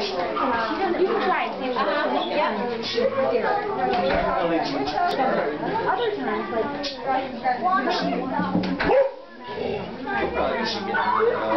You can try and see other times, like